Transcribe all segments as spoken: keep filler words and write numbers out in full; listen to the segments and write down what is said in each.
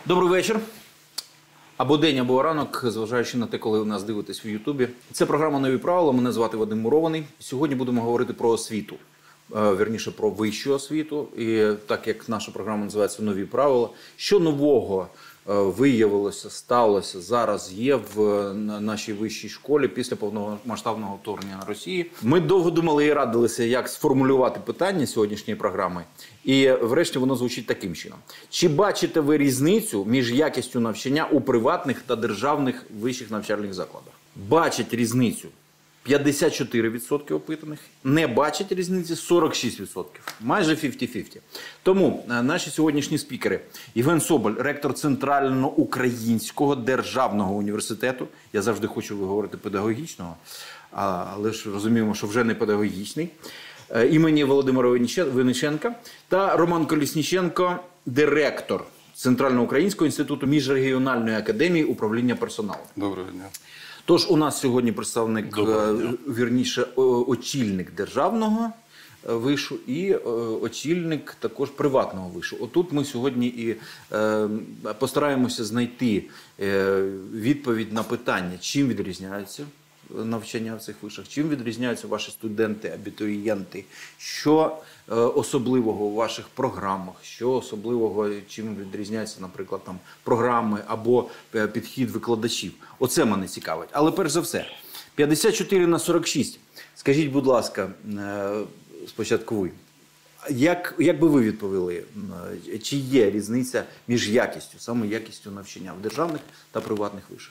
Добрий вечір. Або день, або ранок, зважаючи на те, коли ви нас дивитесь в Ютубі. Це програма «Нові правила». Мене звати Вадим Мурований. Сьогодні будемо говорити про освіту. Вірніше, про вищу освіту. І так як наша програма називається «Нові правила», що нового виявилося, сталося, зараз є в нашій вищій школі після повномасштабного вторгнення Росії. Ми довго думали і радилися, як сформулювати питання сьогоднішньої програми. І врешті воно звучить таким чином. Чи бачите ви різницю між якістю навчання у приватних та державних вищих навчальних закладах? Бачать різницю п'ятдесят чотири відсотки опитаних, не бачать різниці сорок шість відсотків. Майже п'ятдесят на п'ятдесят. Тому наші сьогоднішні спікери. Євген Соболь, ректор Центрально-Українського державного університету. Я завжди хочу говорити педагогічного, але ж розуміємо, що вже не педагогічний. Імені Володимира Винниченка. Та Роман Колісніченко, директор Центрально-Українського інституту міжрегіональної академії управління персоналу. Доброго дня. Тож у нас сьогодні представник, вірніше, очільник державного вишу і очільник також приватного вишу. Отут ми сьогодні і е, постараємося знайти е, відповідь на питання, чим відрізняються навчання в цих вишах, чим відрізняються ваші студенти, абітурієнти, що е, особливого у ваших програмах, що особливого, чим відрізняються, наприклад, там, програми або е, підхід викладачів. Оце мене цікавить. Але перш за все, п'ятдесят чотири на сорок шість. Скажіть, будь ласка, е, спочатку ви, як, як би ви відповіли, е, чи є різниця між якістю, саме якістю навчання в державних та приватних вишах?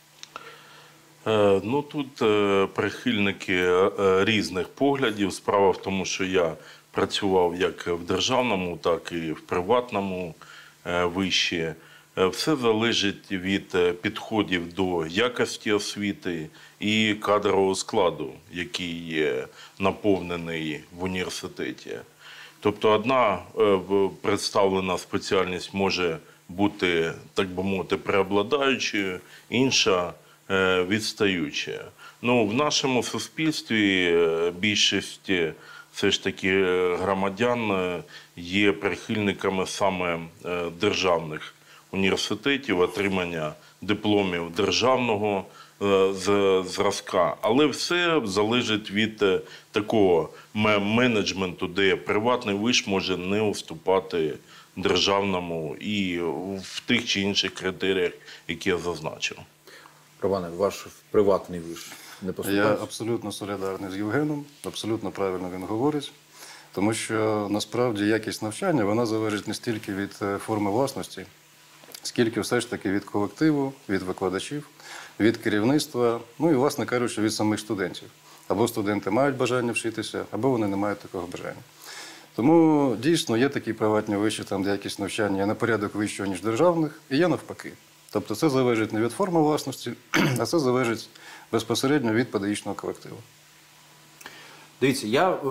Ну, тут прихильники різних поглядів. Справа в тому, що я працював як в державному, так і в приватному виші. Все залежить від підходів до якості освіти і кадрового складу, який наповнений в університеті. Тобто одна представлена спеціальність може бути, так би мовити, преобладаючою, інша – відстаючі. Ну, в нашому суспільстві більшість все ж таки громадян є прихильниками саме державних університетів, отримання дипломів державного зразка. Але все залежить від такого менеджменту, де приватний виш може не уступати державному і в тих чи інших критеріях, які я зазначив. Романе, ваш приватний виш не поступає? Я абсолютно солідарний з Євгеном, абсолютно правильно він говорить, тому що насправді якість навчання, вона залежить не стільки від форми власності, скільки все ж таки від колективу, від викладачів, від керівництва, ну і, власне кажучи, від самих студентів. Або студенти мають бажання вчитися, або вони не мають такого бажання. Тому дійсно є такі приватні виші, там де якість навчання є на порядок вищого, ніж державних, і є навпаки. Тобто це залежить не від форми власності, а це залежить безпосередньо від педагогічного колективу. Дивіться, я, е,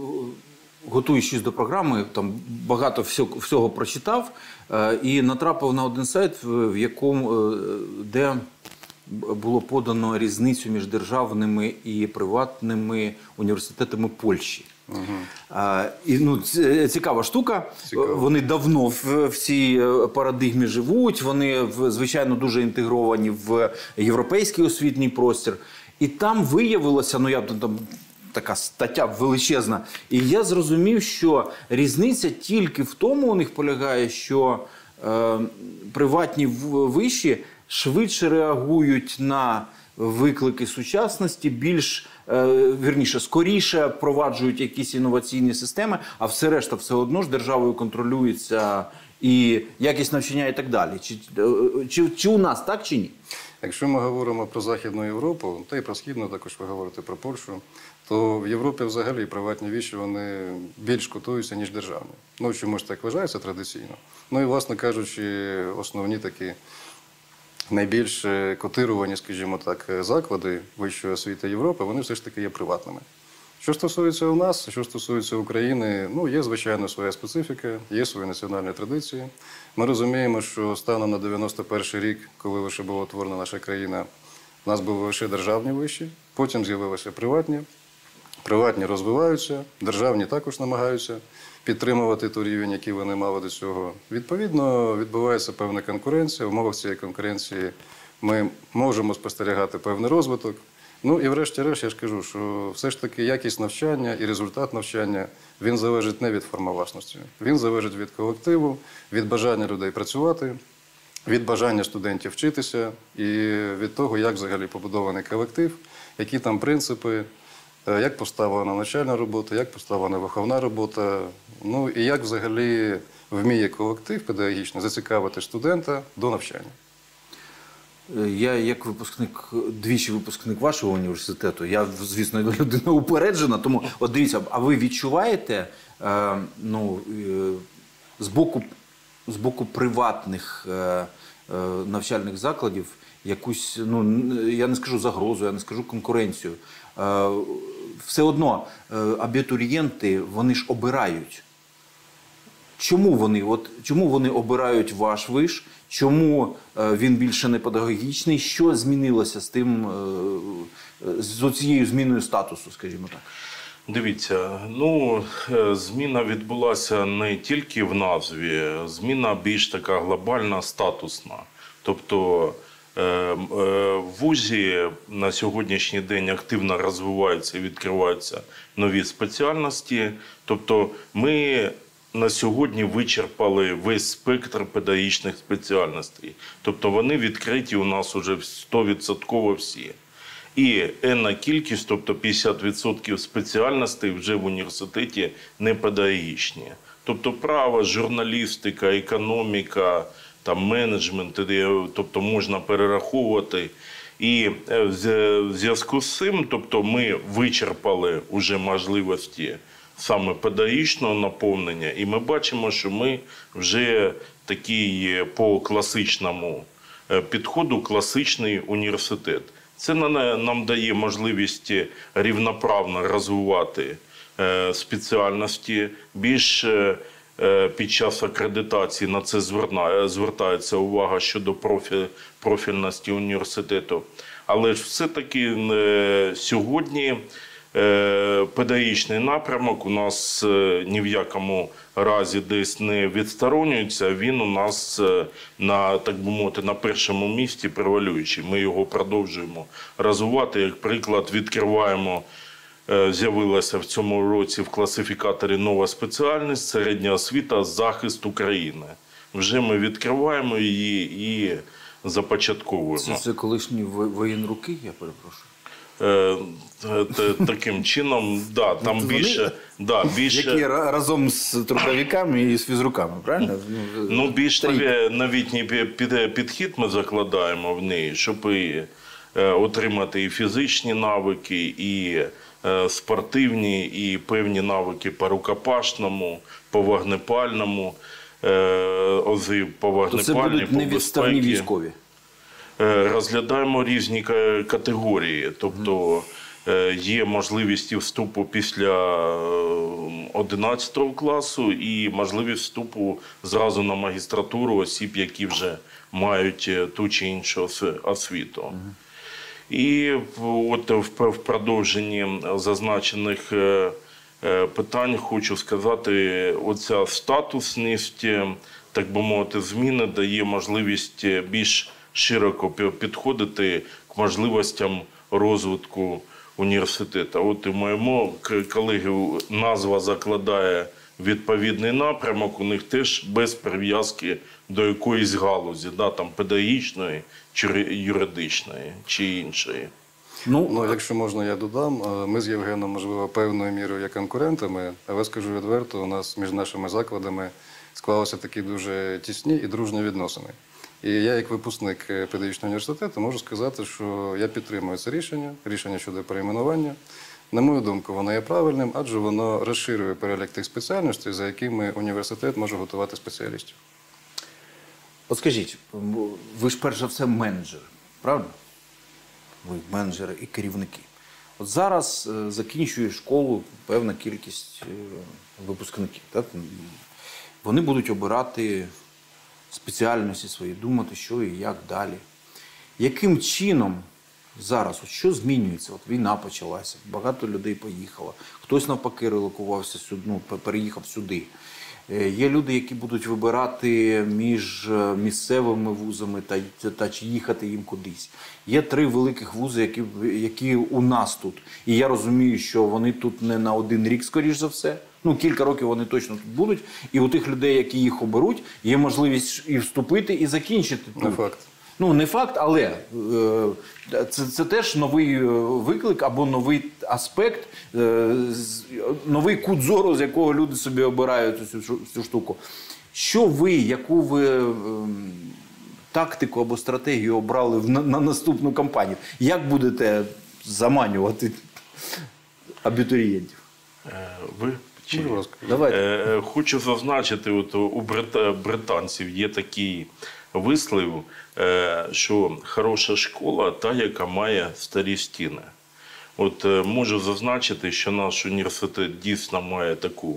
готуючись до програми, там багато всього, всього прочитав е, і натрапив на один сайт, в якому, е, де було подано різницю між державними і приватними університетами Польщі. Угу. А, і, ну, цікава штука. Цікаво. Вони давно в, в цій парадигмі живуть, вони, в, звичайно, дуже інтегровані в європейський освітній простір. І там виявилося, ну я там така стаття величезна, і я зрозумів, що різниця тільки в тому у них полягає, що е, приватні виші швидше реагують на виклики сучасності, більш, е, вірніше, скоріше впроваджують якісь інноваційні системи, а все решта все одно ж державою контролюється і якість навчання і так далі. Чи, чи, чи у нас так, чи ні? Якщо ми говоримо про Західну Європу, та й про Східну, також ви говорите про Польщу, то в Європі взагалі приватні виші, вони більш котуються, ніж державні. Ну, чомусь так вважається традиційно. Ну і, власне кажучи, основні такі найбільш котировані, скажімо так, заклади вищої освіти Європи, вони все ж таки є приватними. Що стосується у нас, що стосується України, ну, є, звичайно, своя специфіка, є свої національні традиції. Ми розуміємо, що станом на дев'яносто перший рік, коли лише була утворена наша країна, у нас були лише державні виші, потім з'явилися приватні. Приватні розвиваються, державні також намагаються підтримувати той рівень, який вони мали до цього. Відповідно, відбувається певна конкуренція. В умовах цієї конкуренції ми можемо спостерігати певний розвиток. Ну і врешті-решт я ж кажу, що все ж таки якість навчання і результат навчання, він залежить не від форми власності. Він залежить від колективу, від бажання людей працювати, від бажання студентів вчитися і від того, як взагалі побудований колектив, які там принципи, як поставлена навчальна робота, як поставлена виховна робота, ну і як взагалі вміє колектив педагогічно зацікавити студента до навчання. Я як випускник, двічі випускник вашого університету, я, звісно, людина упереджена, тому, от дивіться, а ви відчуваєте, е, ну, е, з боку, з боку приватних е, е, навчальних закладів якусь, ну, я не скажу загрозу, я не скажу конкуренцію. Е, все одно е, абітурієнти, вони ж обирають. Чому вони, от, чому вони обирають ваш виш? Чому е, він більше не педагогічний? Що змінилося з тим, е, з цією зміною статусу, скажімо так? Дивіться, ну, е, зміна відбулася не тільки в назві, зміна більш така глобальна, статусна. Тобто е, е, в вузі на сьогоднішній день активно розвиваються і відкриваються нові спеціальності. Тобто ми на сьогодні вичерпали весь спектр педагогічних спеціальностей. Тобто вони відкриті у нас уже сто відсотків всі. І енна кількість, тобто п'ятдесят відсотків спеціальностей вже в університеті не педагогічні. Тобто право, журналістика, економіка, там, менеджмент, тобто можна перераховувати. І в зв'язку з цим, тобто ми вичерпали вже можливості саме педагогічного наповнення, і ми бачимо, що ми вже такий по класичному підходу класичний університет. Це нам дає можливість рівноправно розвивати спеціальності. Більш під час акредитації на це звертається увага щодо профільності університету. Але ж все-таки сьогодні педагогічний напрямок у нас ні в якому разі десь не відсторонюється, він у нас на, так би мовити, на першому місці превалюючий. Ми його продовжуємо розвивати. Як приклад, відкриваємо, з'явилася в цьому році в класифікаторі нова спеціальність «Середня освіта. Захист України». Вже ми відкриваємо її і започатковуємо. Це, це колишні воєнруки, я перепрошую? Таким чином, да, там більше, да, більше... Які разом з трудовиками і з фізруками, правильно? Ну, більш новітній підхід ми закладаємо в неї, щоб і отримати і фізичні навики, і спортивні, і певні навики по рукопашному, по вогнепальному, по вогнепальній, то це будуть невідставні військові? Розглядаємо різні категорії, тобто є можливість вступу після одинадцятого класу і можливість вступу зразу на магістратуру осіб, які вже мають ту чи іншу освіту. І от в продовженні зазначених питань хочу сказати, оця статусність, так би мовити, зміни дає можливість більш широко підходити к можливостям розвитку університету. От у моєму колеги назва закладає відповідний напрямок, у них теж без прив'язки до якоїсь галузі, да, там, педагогічної, чи юридичної, чи іншої. Ну, ну, якщо можна, я додам. Ми з Євгеном, можливо, певною мірою є конкурентами, але скажу відверто, у нас між нашими закладами склалися такі дуже тісні і дружні відносини. І я, як випускник педагогічного університету, можу сказати, що я підтримую це рішення, рішення щодо перейменування. На мою думку, воно є правильним, адже воно розширює перелік тих спеціальностей, за якими університет може готувати спеціалістів. От скажіть, ви ж перш за все менеджери, правда? Ви менеджери і керівники. От зараз закінчує школу певна кількість випускників. Так? Вони будуть обирати спеціальності свої, думати, що і як далі. Яким чином зараз, от що змінюється? От війна почалася, багато людей поїхало, хтось навпаки релокувався сюди, ну, переїхав сюди. Е, Є люди, які будуть вибирати між е, місцевими вузами та, та чи їхати їм кудись. Є три великих вузи, які, які у нас тут. І я розумію, що вони тут не на один рік, скоріш за все. Ну, кілька років вони точно тут будуть. І у тих людей, які їх оберуть, є можливість і вступити, і закінчити тут. Не факт. Ну, не факт, але е, це, це теж новий е, виклик або новий аспект, е, з- новий кут зору, з якого люди собі обирають цю, шу- цю штуку. Що ви, яку ви е, тактику або стратегію обрали в- на, на наступну кампанію? Як будете заманювати абітурієнтів? Е, Ви чи Будь ласка. Давайте. Е, Хочу зазначити, от у брит- британців є такий вислів, е, що хороша школа та, яка має старі стіни. От е, можу зазначити, що наш університет дійсно має таку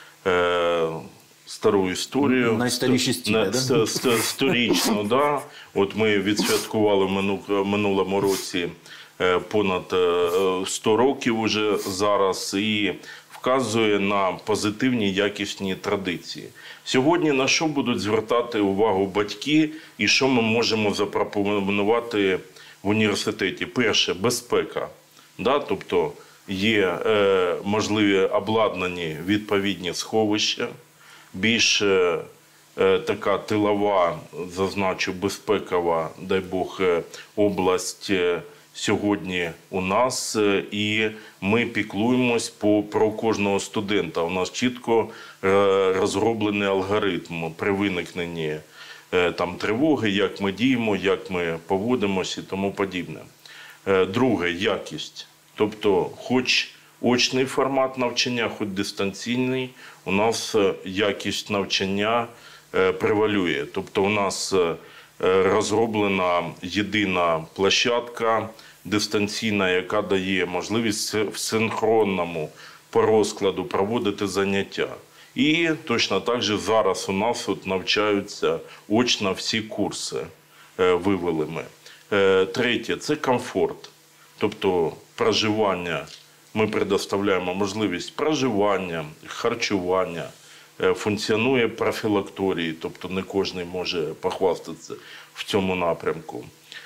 е, стару історію. Найстаріші стіни, Не- да? ст- ст- Сторічну, да. От ми відсвяткували в мину- минулому році е, понад е, сто років уже зараз і вказує на позитивні якісні традиції. Сьогодні на що будуть звертати увагу батьки і що ми можемо запропонувати в університеті? Перше, безпека. Да? Тобто є е, можливі обладнані відповідні сховища, більш е, е, така тилова, зазначу, безпекова, дай Бог, е, область е, сьогодні у нас, е, і ми піклуємось по, про кожного студента. У нас чітко е, розроблений алгоритм при виникненні е, там, тривоги, як ми діємо, як ми поводимося і тому подібне. Е, Друге – якість. Тобто, хоч очний формат навчання, хоч дистанційний, у нас е, якість навчання е, превалює. Тобто у нас е, розроблена єдина площадка дистанційна, яка дає можливість в синхронному по розкладу проводити заняття. І точно так же зараз у нас от навчаються очно всі курси, е, вивели ми. Е, Третє – це комфорт. Тобто проживання. Ми предоставляємо можливість проживання, харчування, е, функціонує профілакторій, тобто не кожен може похвастатися в цьому напрямку.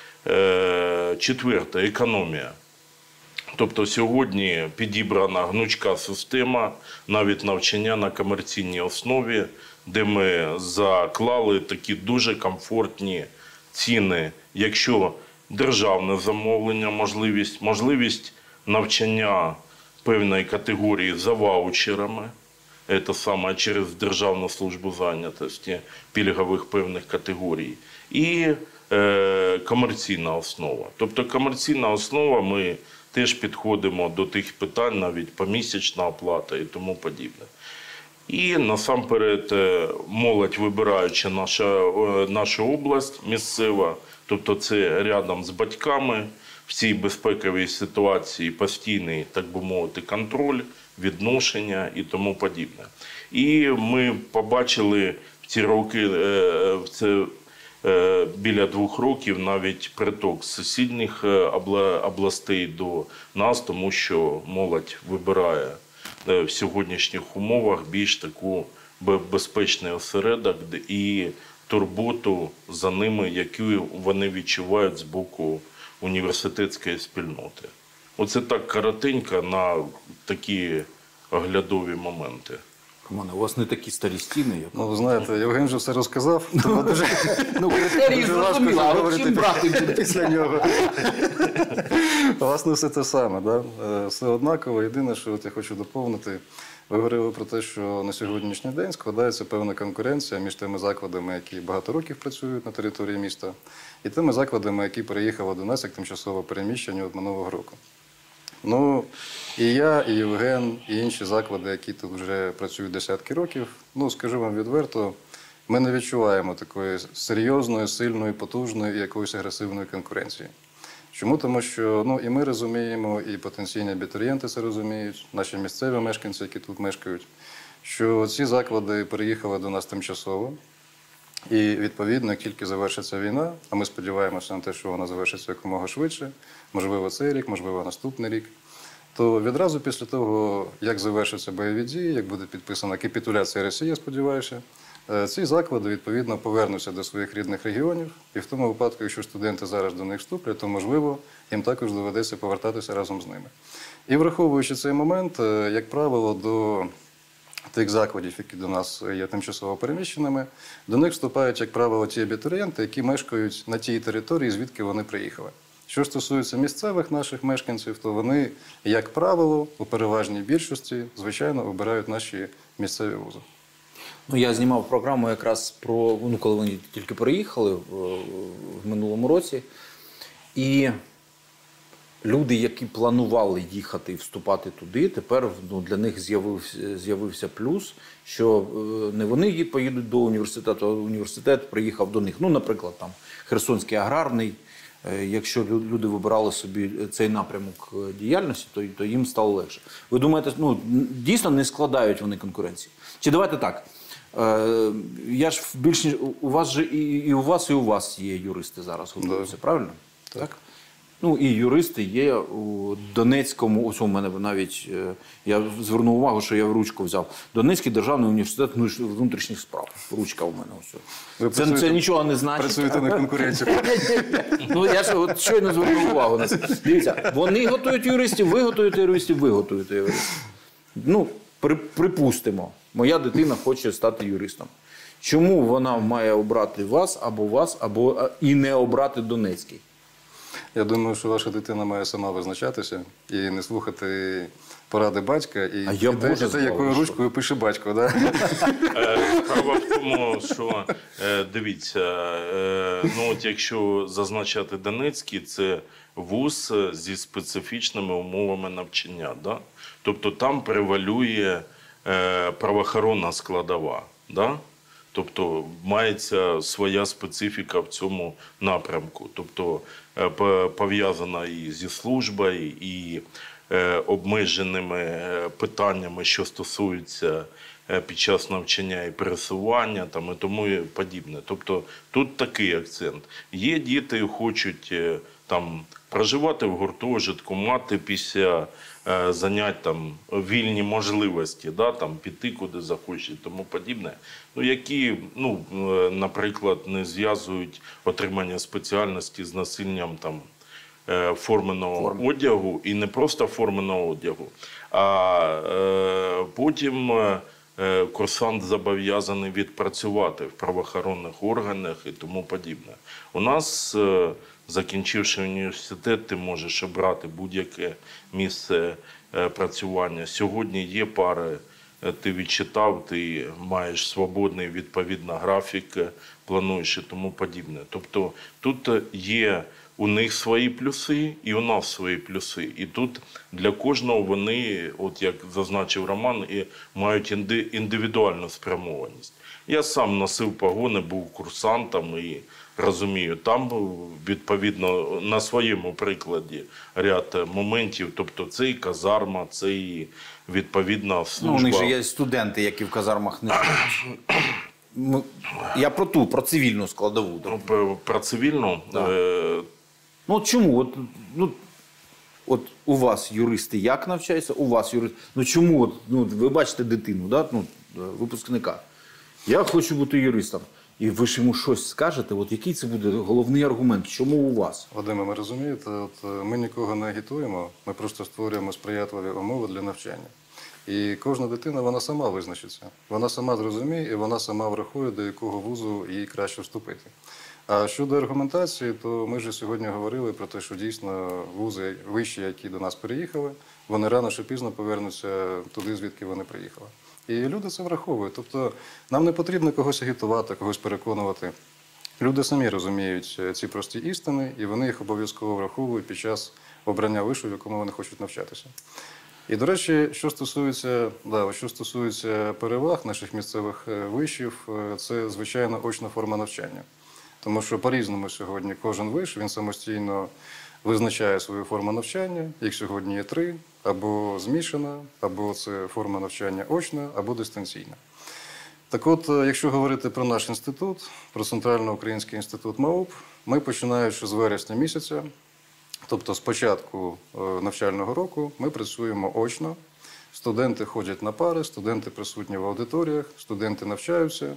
Е, Четверте – економія. Тобто сьогодні підібрана гнучка система навіть навчання на комерційній основі, де ми заклали такі дуже комфортні ціни, якщо державне замовлення, можливість, можливість навчання певної категорії за ваучерами, це саме через Державну службу зайнятості пільгових певних категорій, і е, комерційна основа. Тобто комерційна основа, ми теж підходимо до тих питань, навіть помісячна оплата і тому подібне. І насамперед молодь, вибираючи наша, нашу область місцева, тобто це рядом з батьками, в цій безпековій ситуації постійний, так би мовити, контроль, відношення і тому подібне. І ми побачили в ці роки, в це біля двох років навіть приток з сусідніх областей до нас, тому що молодь вибирає в сьогоднішніх умовах більш таку безпечний осередок і турботу за ними, яку вони відчувають з боку університетської спільноти. Оце так коротенько на такі оглядові моменти. Романе, у вас не такі старі стіни, як... Ну, ви знаєте, Євген вже все розказав. Тому дуже, Ну, критерії дуже важко зрозуміло, а от говорити чим брати буде? після нього. Власне, все те саме. Да? Е, Все однаково. Єдине, що от я хочу доповнити, ви говорили про те, що на сьогоднішній день складається певна конкуренція між тими закладами, які багато років працюють на території міста, і тими закладами, які переїхали до нас як тимчасово переміщені від минулого року. Ну, і я, і Євген, і інші заклади, які тут вже працюють десятки років, ну, скажу вам відверто, ми не відчуваємо такої серйозної, сильної, потужної і якоїсь агресивної конкуренції. Чому? Тому що ну, і ми розуміємо, і потенційні абітурієнти це розуміють, наші місцеві мешканці, які тут мешкають, що ці заклади переїхали до нас тимчасово. І, відповідно, як тільки завершиться війна, а ми сподіваємося на те, що вона завершиться якомога швидше, можливо, цей рік, можливо, наступний рік, то відразу після того, як завершаться бойові дії, як буде підписана капітуляція Росії, сподіваюся, ці заклади, відповідно, повернуться до своїх рідних регіонів. І в тому випадку, якщо студенти зараз до них вступлять, то, можливо, їм також доведеться повертатися разом з ними. І враховуючи цей момент, як правило, до тих закладів, які до нас є тимчасово переміщеними, до них вступають, як правило, ті абітурієнти, які мешкають на тій території, звідки вони приїхали. Що стосується місцевих наших мешканців, то вони, як правило, у переважній більшості, звичайно, обирають наші місцеві вузи. Ну, я знімав програму якраз про, ну, коли вони тільки переїхали в, в минулому році. І люди, які планували їхати і вступати туди, тепер, ну, для них з'явився, з'явився плюс, що не вони поїдуть до університету, а університет приїхав до них. Ну, наприклад, там Херсонський аграрний. Якщо люди вибирали собі цей напрямок діяльності, то, то їм стало легше. Ви думаєте, ну, дійсно не складають вони конкуренції? Чи давайте так, е, я ж більш ніж, у вас же і, і у вас, і у вас є юристи зараз готуються, да. Правильно? Так. так. Ну, і юристи є у Донецькому, ось у мене навіть, я звернув увагу, що я в ручку взяв. Донецький державний університет внутрішніх справ. Ручка у мене ось. Ви це, це нічого не значить. Працюєте на конкуренцію. Ну, я ж от щойно звернув увагу. Дивіться, вони готують юристів, ви готуєте юристів, ви готуєте юристів. Ну, при, припустимо, моя дитина хоче стати юристом. Чому вона має обрати вас, або вас, або і не обрати Донецький? Я думаю, що ваша дитина має сама визначатися і не слухати поради батька і а я те, те, якою ручкою пише батько. Да? Справа в тому, що, дивіться, ну от якщо зазначати Донецький, це вуз зі специфічними умовами навчання. Да? Тобто там превалює правоохоронна складова. Да? Тобто мається своя специфіка в цьому напрямку. Тобто пов'язана і зі службою, і обмеженими питаннями, що стосуються під час навчання і пересування там, і тому подібне. Тобто тут такий акцент. Є діти, які хочуть там, проживати в гуртожитку, мати після занять там, вільні можливості, да, там, піти куди захочуть і тому подібне, ну, які, ну, наприклад, не зв'язують отримання спеціальності з носінням там, форменого Форм. одягу, і не просто форменого одягу, а е, потім е, курсант зобов'язаний відпрацювати в правоохоронних органах і тому подібне. У нас, е, закінчивши університет, ти можеш обрати будь-яке місце е, працювання. Сьогодні є пари, ти відчитав, ти маєш свободний, відповідно, графік, плануєш і тому подібне. Тобто тут є у них свої плюси і у нас свої плюси. І тут для кожного вони, от як зазначив Роман, і мають індивідуальну спрямованість. Я сам носив погони, був курсантом і розумію, там відповідно на своєму прикладі ряд моментів, тобто це і казарма, це і відповідна служба. Ну, у них же є студенти, які в казармах не живуть. Я про ту, про цивільну складову. Ну, про, про цивільну? Да. Е... Ну, от чому? От, ну, от у вас юристи як навчаються, у вас юристи... Ну, чому? От, ну, ви бачите дитину, да? Ну, випускника. Я хочу бути юристом. І ви ж йому щось скажете, от який це буде головний аргумент? Чому у вас? Вадиме, ви розумієте, от ми нікого не агітуємо, ми просто створюємо сприятливі умови для навчання. І кожна дитина, вона сама визначиться. Вона сама зрозуміє і вона сама врахує, до якого вузу їй краще вступити. А щодо аргументації, то ми вже сьогодні говорили про те, що дійсно вузи вищі, які до нас переїхали, вони рано чи пізно повернуться туди, звідки вони приїхали. І люди це враховують. Тобто нам не потрібно когось агітувати, когось переконувати. Люди самі розуміють ці прості істини, і вони їх обов'язково враховують під час обрання вишу, в якому вони хочуть навчатися. І, до речі, що стосується, да, що стосується переваг наших місцевих вишів, це, звичайно, очна форма навчання. Тому що по-різному сьогодні кожен виш, він самостійно визначає свою форму навчання. Їх сьогодні є три, або змішана, або це форма навчання очна, або дистанційна. Так от, якщо говорити про наш інститут, про Центрально-Український інститут МАУП, ми починаючи з вересня місяця, тобто з початку навчального року, ми працюємо очно. Студенти ходять на пари, студенти присутні в аудиторіях, студенти навчаються.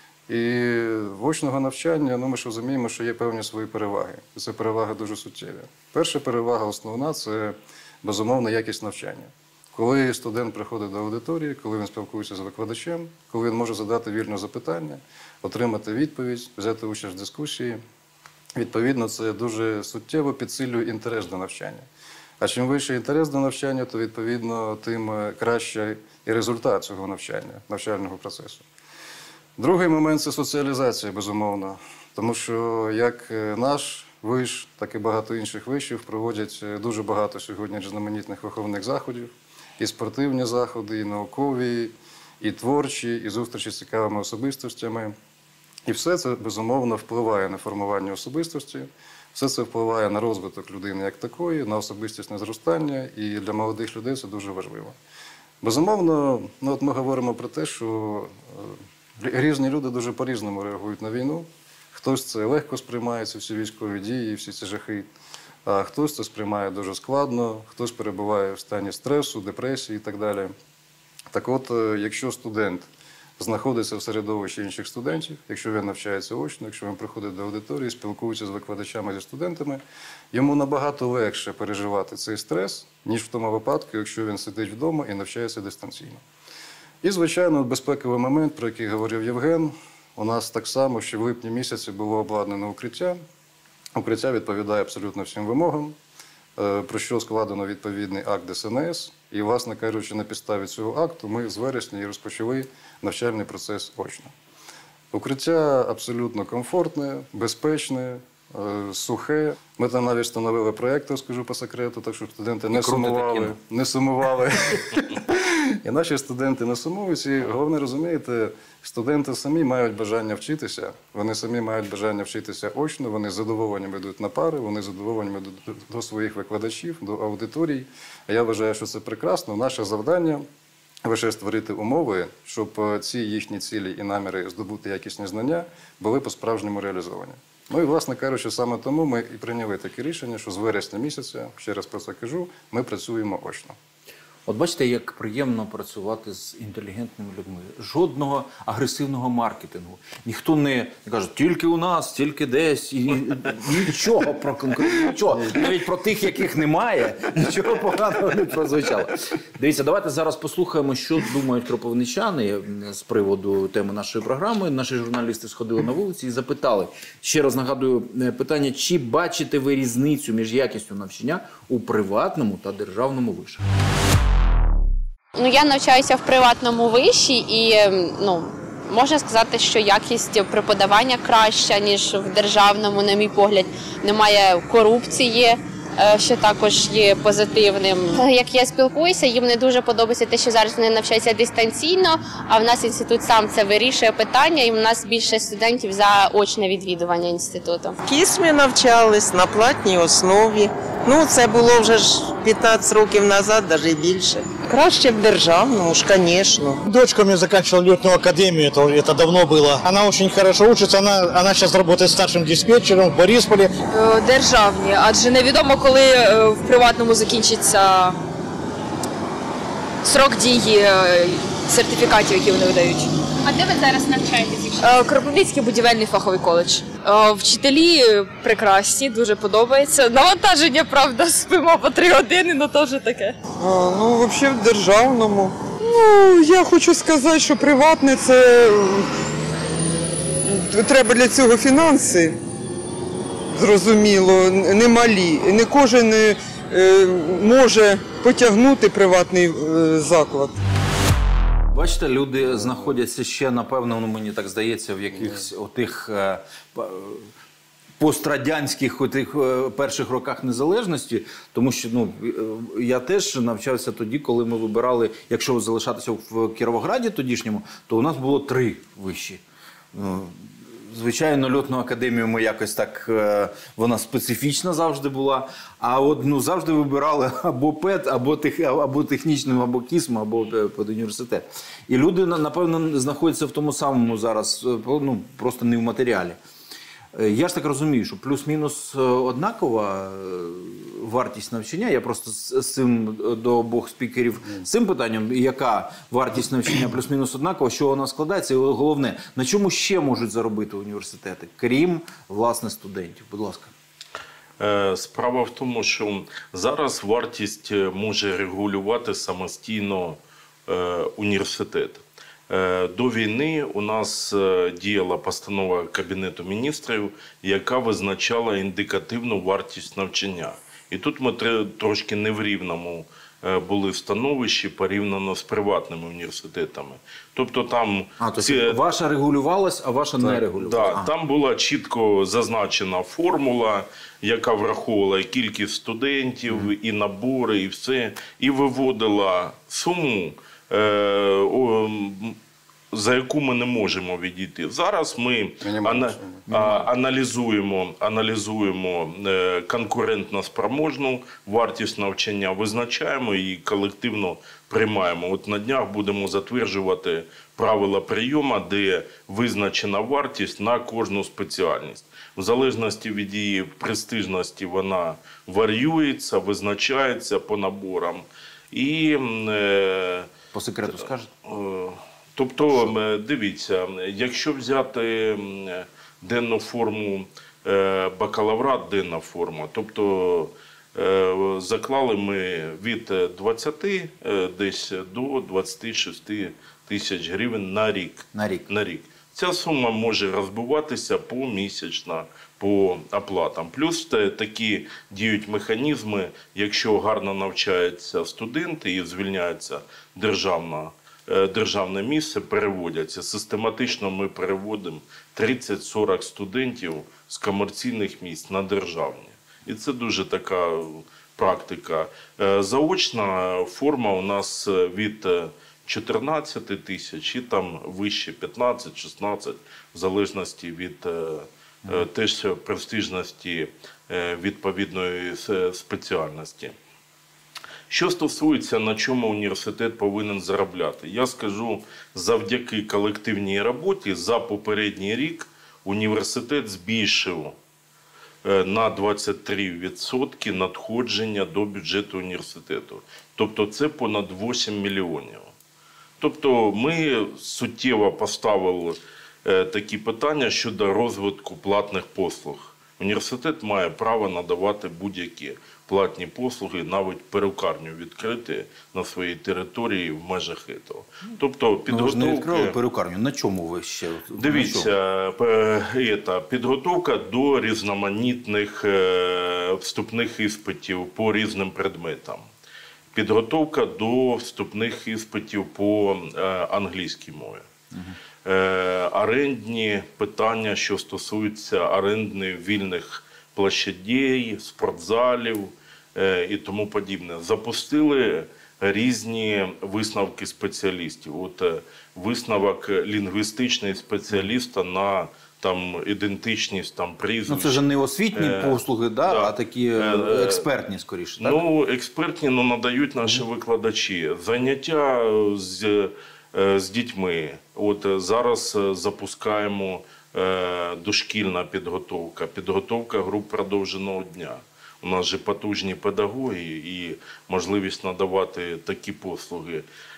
І в очного навчання, ну, ми ж розуміємо, що є певні свої переваги. І це переваги дуже суттєві. Перша перевага основна – це, безумовно, якість навчання. Коли студент приходить до аудиторії, коли він спілкується з викладачем, коли він може задати вільне запитання, отримати відповідь, взяти участь в дискусії, відповідно, це дуже суттєво підсилює інтерес до навчання. А чим вищий інтерес до навчання, то, відповідно, тим краще і результат цього навчання, навчального процесу. Другий момент – це соціалізація, безумовно. Тому що як наш виш, так і багато інших вишів проводять дуже багато сьогодні різноманітних виховних заходів. І спортивні заходи, і наукові, і творчі, і зустрічі з цікавими особистостями. І все це, безумовно, впливає на формування особистості, все це впливає на розвиток людини як такої, на особистісне зростання, і для молодих людей це дуже важливо. Безумовно, ну, от ми говоримо про те, що різні люди дуже по-різному реагують на війну. Хтось це легко сприймає, ці всі військові дії, всі ці жахи. А хтось це сприймає дуже складно, хтось перебуває в стані стресу, депресії і так далі. Так от, якщо студент знаходиться в середовищі інших студентів, якщо він навчається очно, якщо він приходить до аудиторії, спілкується з викладачами, зі студентами, йому набагато легше переживати цей стрес, ніж в тому випадку, якщо він сидить вдома і навчається дистанційно. І, звичайно, безпековий момент, про який говорив Євген, у нас так само, що в липні місяці було обладнано укриття. Укриття відповідає абсолютно всім вимогам, про що складено відповідний акт Д С Н С. І, власне кажучи, на підставі цього акту ми з вересня і розпочали навчальний процес очно. Укриття абсолютно комфортне, безпечне, сухе. Ми там навіть встановили проєктор, скажу по секрету, так що студенти не сумували. Не сумували. І наші студенти не сумують. І головне, розумієте, студенти самі мають бажання вчитися, вони самі мають бажання вчитися очно, вони з задоволенням йдуть на пари, вони з задоволенням йдуть до своїх викладачів, до аудиторій. А я вважаю, що це прекрасно. Наше завдання – лише створити умови, щоб ці їхні цілі і наміри здобути якісні знання були по-справжньому реалізовані. Ну і, власне кажучи, саме тому ми і прийняли таке рішення, що з вересня місяця, ще раз про це кажу, ми працюємо очно. От бачите, як приємно працювати з інтелігентними людьми. Жодного агресивного маркетингу. Ніхто не каже, тільки у нас, тільки десь. І нічого про конкурентів, нічого. Навіть про тих, яких немає, нічого поганого не прозвучало. Дивіться, давайте зараз послухаємо, що думають кропивничани з приводу теми нашої програми. Наші журналісти сходили на вулиці і запитали. Ще раз нагадую питання, чи бачите ви різницю між якістю навчання у приватному та державному вишах? Ну, я навчаюся в приватному виші і, ну, можна сказати, що якість преподавання краща, ніж в державному, на мій погляд. Немає корупції, що також є позитивним. Як я спілкуюся, їм не дуже подобається те, що зараз вони навчаються дистанційно, а в нас інститут сам це вирішує питання, і в нас більше студентів за очне відвідування інституту. В Кісмі навчались на платній основі. Ну, це було вже ж п'ятнадцять років назад, навіть більше. Краще в державному ж, звісно. Дочка у меня заканчивала летную академию, это, это давно было. Она очень хорошо учится, она, она сейчас работает старшим диспетчером в Борисполе. Державні, адже невідомо, коли в приватному закінчиться срок дії сертифікатів, які вони видають. А де ви зараз навчаєтесь? Кропивницький будівельний фаховий коледж. Вчителі прекрасні, дуже подобається. Навантаження, правда, спимо по три години, але теж таке. А, ну, взагалі в державному. Ну, я хочу сказати, що приватне – це треба для цього фінанси, зрозуміло, немалі. Не кожен е, може потягнути приватний е, заклад. Бачите, люди знаходяться ще, напевно, ну, мені так здається, в якихось отих е, пострадянських отих, е, перших роках незалежності, тому що ну, я теж навчався тоді, коли ми вибирали, якщо залишатися в Кіровограді тодішньому, то у нас було три виші. Звичайно, льотну академію ми якось так, е, вона специфічна завжди була, а от ну, завжди вибирали або ПЕТ, або, тех, або технічний, або КІСМ, або педуніверситет. І люди, напевно, знаходяться в тому самому зараз, ну, просто не в матеріалі. Я ж так розумію, що плюс-мінус однакова вартість навчання. Я просто з цим до обох спікерів з цим питанням, яка вартість навчання плюс-мінус однакова, що вона складається, і головне, на чому ще можуть заробити університети, крім, власне, студентів. Будь ласка. Справа в тому, що зараз вартість може регулювати самостійно університет. До війни у нас діяла постанова Кабінету міністрів, яка визначала індикативну вартість навчання. І тут ми трошки не в рівному були становищі порівняно з приватними університетами. Тобто там... А, тобто ці... ваша регулювалась, а ваша так, не регулювалась? Так, там була чітко зазначена формула, яка враховувала і кількість студентів, mm. і набори, і все, і виводила суму, за яку ми не можемо відійти. Зараз ми ана аналізуємо, аналізуємо конкурентно спроможну вартість навчання, визначаємо і колективно приймаємо. От на днях будемо затверджувати правила прийому, де визначена вартість на кожну спеціальність. В залежності від її престижності вона варіюється, визначається по наборам. І по секрету скажете? Тобто, дивіться, якщо взяти денну форму, бакалаврат денна форма, тобто заклали ми від двадцяти десь до двадцяти шести тисяч гривень на рік. На рік. На рік. Ця сума може розбиватися помісячно по оплатам. Плюс такі діють механізми, якщо гарно навчаються студенти і звільняється державна, державне місце, переводяться. Систематично ми переводимо тридцять-сорок студентів з комерційних місць на державні. І це дуже така практика. Заочна форма у нас від чотирнадцяти тисяч і там вище п'ятнадцять-шістнадцять, в залежності від е, теж престижності е, відповідної спеціальності. Що стосується, на чому університет повинен заробляти, я скажу, завдяки колективній роботі за попередній рік університет збільшив на двадцять три відсотки надходження до бюджету університету. Тобто це понад вісім мільйонів. Тобто ми суттєво поставили такі питання щодо розвитку платних послуг. Університет має право надавати будь-які платні послуги, навіть перукарню відкрити на своїй території в межах цього. Тобто підготовка... Ну, ви ж не відкрили перукарню. На чому ви ще? Дивіться, підготовка до різноманітних вступних іспитів по різним предметам. Підготовка до вступних іспитів по англійській мові. Угу. Орендні питання, що стосуються орендних вільних площадей, спортзалів і тому подібне. Запустили різні висновки спеціалістів. От висновок лінгвістичного спеціаліста на там ідентичність там прізвищ. Ну це ж не освітні е, послуги, да, да, а такі експертні скоріше. Так? Ну, експертні, ну, надають наші викладачі. Заняття з, з дітьми. От зараз запускаємо е, дошкільна підготовка, підготовка груп продовженого дня. У нас же потужні педагоги і можливість надавати такі послуги.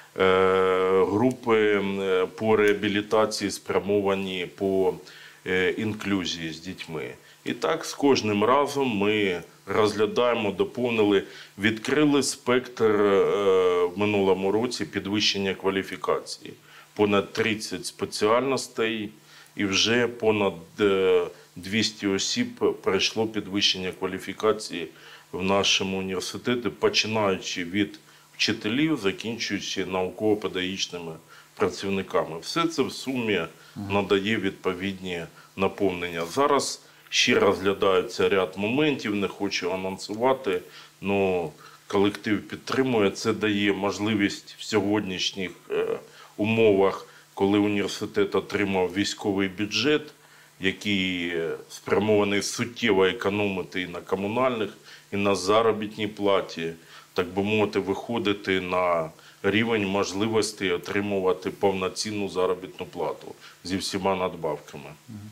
Е, групи по реабілітації спрямовані по інклюзії з дітьми. І так, з кожним разом ми розглядаємо, доповнили, відкрили спектр в минулому році підвищення кваліфікації. Понад тридцять спеціальностей і вже понад двісті осіб пройшло підвищення кваліфікації в нашому університеті, починаючи від вчителів, закінчуючи науково-педагогічними працівниками. Все це в сумі надає відповідні наповнення. Зараз ще розглядається ряд моментів, не хочу анонсувати, але колектив підтримує. Це дає можливість в сьогоднішніх умовах, коли університет отримав військовий бюджет, який спрямований суттєво економити і на комунальних, і на заробітній платі, так би мовити, виходити на рівень можливості отримувати повноцінну заробітну плату зі всіма надбавками.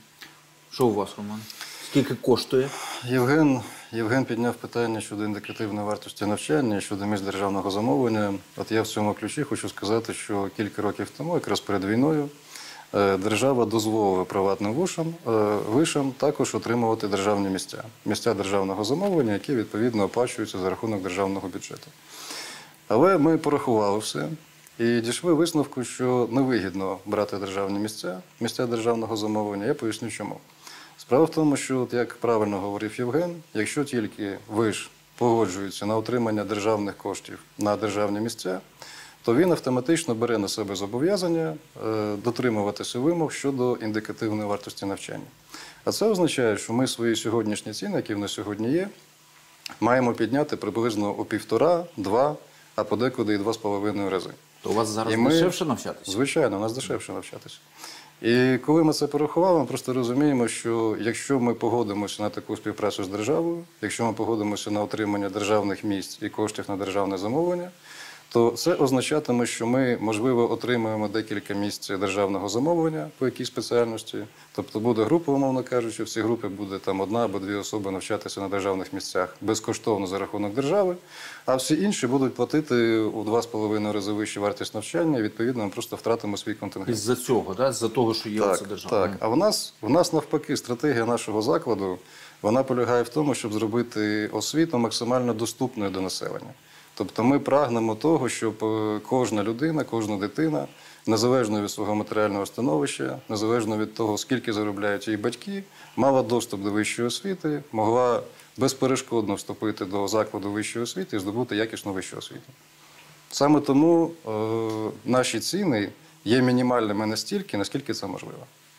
Що у вас, Роман? Скільки коштує? Євген, Євген підняв питання щодо індикативної вартості навчання, щодо місць державного замовлення. От я в цьому ключі хочу сказати, що кілька років тому, якраз перед війною, держава дозволила приватним вишам, вишам також отримувати державні місця. Місця державного замовлення, які відповідно оплачуються за рахунок державного бюджету. Але ми порахували все і дійшли висновку, що невигідно брати державні місця, місця державного замовлення. Я поясню чому. Справа в тому, що, от як правильно говорив Євген, якщо тільки виш погоджується на отримання державних коштів на державні місця, то він автоматично бере на себе зобов'язання е, дотримуватися вимог щодо індикативної вартості навчання. А це означає, що ми свої сьогоднішні ціни, які в нас сьогодні є, маємо підняти приблизно у півтора, два, а подекуди і два з половиною рази. То у вас зараз І ми- дешевше навчатися? Звичайно, у нас дешевше навчатися. І коли ми це порахували, ми просто розуміємо, що якщо ми погодимося на таку співпрацю з державою, якщо ми погодимося на отримання державних місць і коштів на державне замовлення, то це означатиме, що ми, можливо, отримаємо декілька місць державного замовлення по якійсь спеціальності. Тобто буде група, умовно кажучи, в цій групі буде там одна або дві особи навчатися на державних місцях безкоштовно за рахунок держави, а всі інші будуть платити у два з половиною рази вищу вартість навчання, і відповідно ми просто втратимо свій контингент. Із-за цього, да? з-за того, що є оце Так, держава. так. А в нас, в нас навпаки стратегія нашого закладу, вона полягає в тому, щоб зробити освіту максимально доступною до населення. Тобто ми прагнемо того, щоб е, кожна людина, кожна дитина, незалежно від свого матеріального становища, незалежно від того, скільки заробляють її батьки, мала доступ до вищої освіти, могла безперешкодно вступити до закладу вищої освіти і здобути якісну вищу освіту. Саме тому е, наші ціни є мінімальними настільки, наскільки це можливо.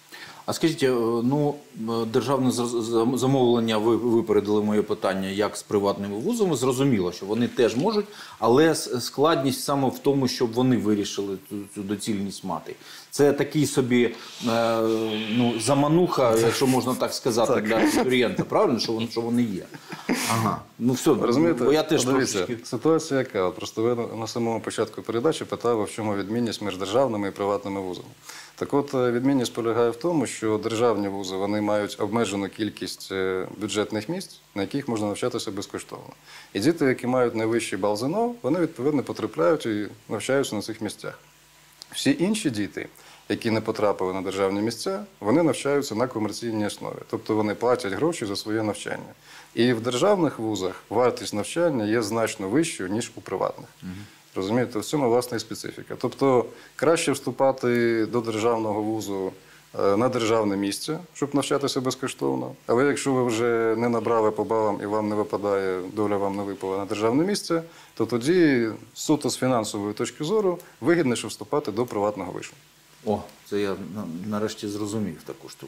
А скажіть, е, ну, е, державне заз- зам- замовлення, ви випередили моє питання, як з приватними вузами, зрозуміло, що вони теж можуть, але с- складність саме в тому, щоб вони вирішили цю, цю доцільність мати. Це такий собі е, ну, замануха, якщо можна так сказати, для абітурієнта, правильно, що вони, що вони є? Ага, ну все, Розумієте, бо я теж дивіться, трошечки... ситуація яка? От просто ви на самому початку передачі питали, в чому відмінність між державними і приватними вузами. Так от, е, відмінність полягає в тому, що державні вузи, вони мають обмежену кількість е, бюджетних місць, на яких можна навчатися безкоштовно. І діти, які мають найвищий бал ЗНО, вони відповідно потрапляють і навчаються на цих місцях. Всі інші діти, які не потрапили на державні місця, вони навчаються на комерційній основі. Тобто вони платять гроші за своє навчання. І в державних вузах вартість навчання є значно вищою, ніж у приватних. Розумієте, в цьому власна і специфіка. Тобто краще вступати до державного вузу е, на державне місце, щоб навчатися безкоштовно. Але якщо ви вже не набрали по балам і вам не випадає, доля вам не випала на державне місце, то тоді суто з фінансової точки зору вигідніше вступати до приватного вишу. О, це я на- нарешті зрозумів таку штуку.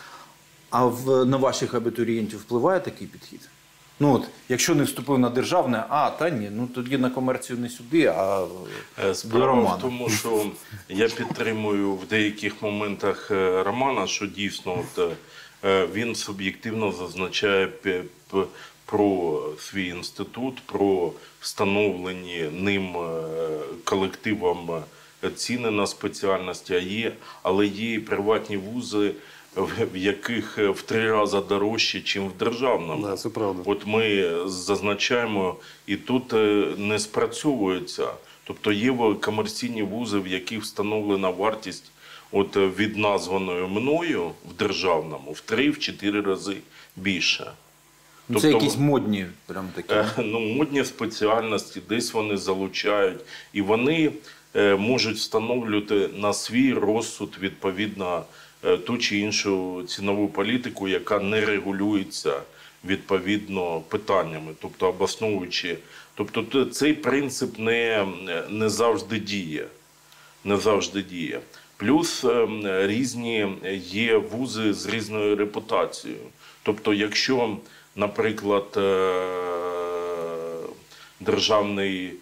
А в, на ваших абітурієнтів впливає такий підхід? Ну от, якщо не вступив на державне, а, та ні, ну тоді на комерцію не сюди, а Е, до Справа Романа. в тому, що я підтримую в деяких моментах е, Романа, що дійсно от, е, він суб'єктивно зазначає пе- п- про свій інститут, про встановлені ним е, колективом е, ціни на спеціальності, а є, але є і приватні вузи, в в яких в три рази дорожче, ніж в державному. Да, це правда. От ми зазначаємо, і тут е, не спрацьовується.Тобто є в- комерційні вузи, в яких встановлена вартість от е, від названої мною в державному в три-чотири рази більше. Ну, це Тобто, якісь модні, прям такі. Е, ну, модні спеціальності, десь вони залучають, і вони е, можуть встановлювати на свій розсуд відповідно е, ту чи іншу цінову політику, яка не регулюється відповідно питаннями, тобто обосновуючи. Тобто т- цей принцип не, не завжди діє. Не завжди діє. Плюс е, різні є вузи з різною репутацією. Тобто, якщо, наприклад, е, державний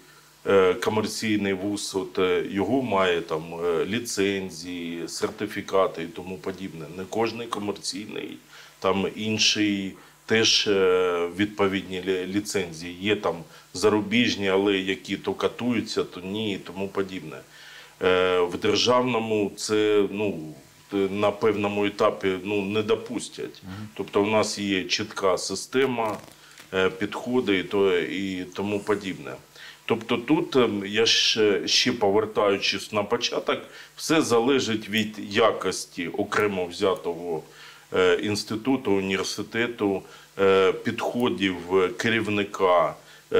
комерційний вуз, от, його має там ліцензії, сертифікати і тому подібне. Не кожний комерційний, там інший теж відповідні ліцензії. Є там зарубіжні, але які то катуються, то ні і тому подібне. В державному це, ну, на певному етапі, ну, не допустять. Тобто в нас є чітка система, підходи і, то, і тому подібне. Тобто тут, я ще, ще повертаючись на початок, все залежить від якості окремо взятого інституту, університету, підходів керівника,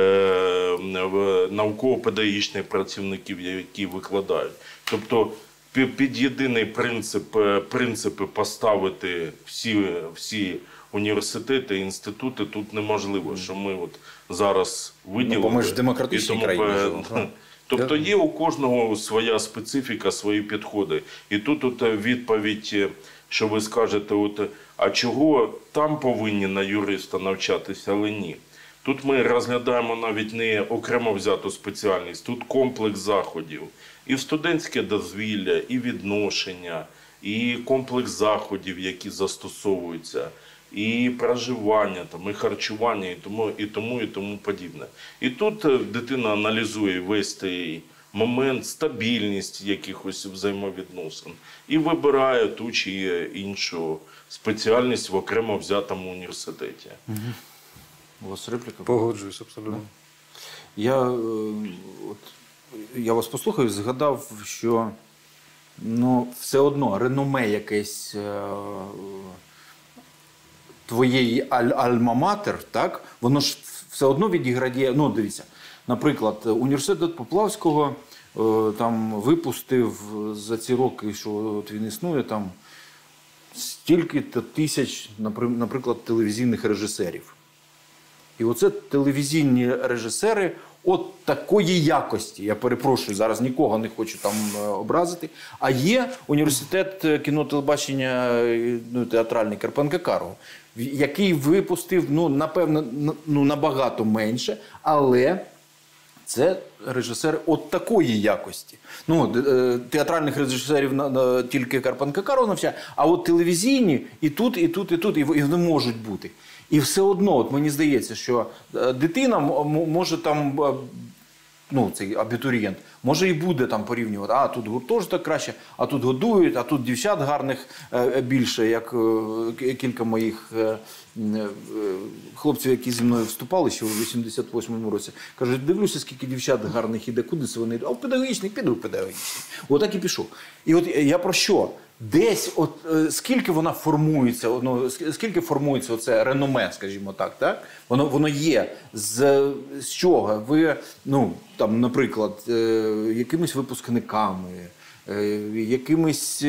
науково-педагогічних працівників, які викладають. Тобто під єдиний принцип, принципи поставити всі, всі університети, інститути тут неможливо, що ми от зараз виділили. Ну, бо ми ж демократичні країни. Тобто є у кожного своя специфіка, свої підходи. І тут от відповідь, що ви скажете, от, а чого там повинні на юриста навчатися, але ні. Тут ми розглядаємо навіть не окремо взяту спеціальність, тут комплекс заходів. І студентське дозвілля, і відношення, і комплекс заходів, які застосовуються, і проживання, там, і харчування, і тому, і тому, і тому подібне. І тут дитина аналізує весь цей момент, стабільність якихось взаємовідносин і вибирає ту чи іншу спеціальність в окремо взятому університеті. Угу. У вас репліка? Погоджуюсь, абсолютно. Я, от, я вас послухав і згадав, що, ну, все одно реноме якесь е, твоєї альма-матер, так, воно ж все одно відіграє. Ну, дивіться, наприклад, університет Поплавського е, там випустив за ці роки, що от він існує, там стільки-то тисяч, наприклад, телевізійних режисерів. І оце телевізійні режисери от такої якості, я перепрошую, зараз нікого не хочу там образити, а є університет кіно, телебачення, ну, театральний Карпенка-Карого, який випустив, ну, напевно, ну, набагато менше, але це режисери от такої якості. Ну, театральних режисерів на, на, тільки Карпенка-Карого навчає, а от телевізійні і тут, і тут, і тут, і вони можуть бути. І все одно, от мені здається, що дитина може там, ну, цей абітурієнт, може і буде там порівнювати, а тут гуртожиток краще, а тут годують, а тут дівчат гарних більше, як кілька моїх хлопців, які зі мною вступали ще у вісімдесят восьмому році. Кажуть, дивлюся, скільки дівчат гарних іде, куди це вони йдуть? А в педагогічний, піду в педагогічний. Отак і пішов. І от я про що? Десь, от скільки вона формується, ну, скільки формується оце реноме, скажімо так, так? Воно, воно є. З, з чого? Ви, ну, там, наприклад, якимись випускниками, якимись,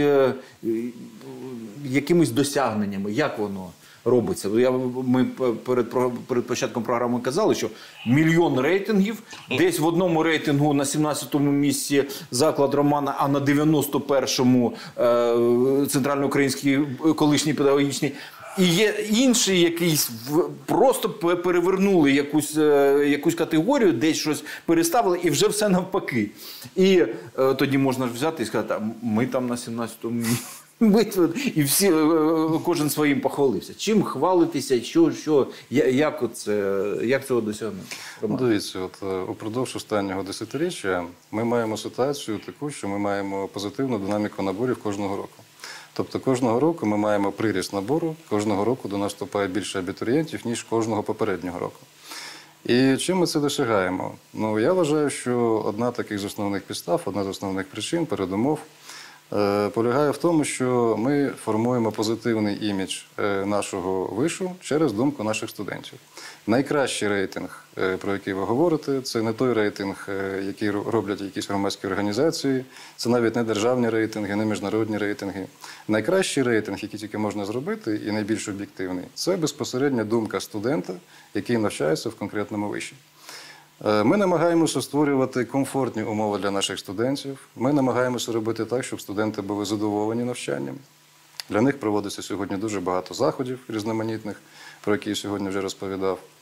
якимись досягненнями, як воно робиться? Я, ми перед, перед початком програми казали, що мільйон рейтингів, десь в одному рейтингу на сімнадцятому місці заклад Романа, а на дев'яносто першому е, центральноукраїнський колишній педагогічний. І є інший якийсь, просто перевернули якусь, якусь категорію, десь щось переставили, і вже все навпаки. І е, тоді можна взяти і сказати, ми там на сімнадцятому місці. І всі, кожен своїм похвалився. Чим хвалитися, що, що, як, оце, як цього досягнути? Ну, дивіться, от, упродовж останнього десятиріччя ми маємо ситуацію таку, що ми маємо позитивну динаміку наборів кожного року. Тобто кожного року ми маємо приріст набору, кожного року до нас вступає більше абітурієнтів, ніж кожного попереднього року. І чим ми це досягаємо? Ну, я вважаю, що одна таких з основних підстав, одна з основних причин, передумов, полягає в тому, що ми формуємо позитивний імідж нашого вишу через думку наших студентів. Найкращий рейтинг, про який ви говорите, це не той рейтинг, який роблять якісь громадські організації, це навіть не державні рейтинги, не міжнародні рейтинги. Найкращий рейтинг, який тільки можна зробити, і найбільш об'єктивний, це безпосередня думка студента, який навчається в конкретному виші. Ми намагаємося створювати комфортні умови для наших студентів. Ми намагаємося робити так, щоб студенти були задоволені навчанням. Для них проводиться сьогодні дуже багато заходів різноманітних, про які я сьогодні вже розповідав.